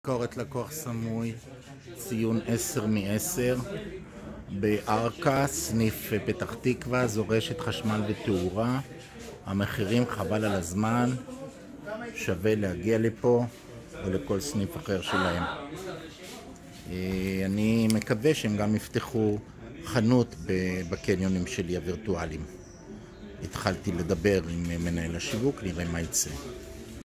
ביקורת לקוח סמוי, ציון 10 מ-10 בארכה, סניף פתח תקווה, זו רשת חשמל ותאורה. המחירים חבל על הזמן, שווה להגיע לפה או לכל סניף אחר שלהם. אני מקווה שהם גם יפתחו חנות בקניונים שלי הווירטואליים. התחלתי לדבר עם מנהל השיווק, נראה מה יצא.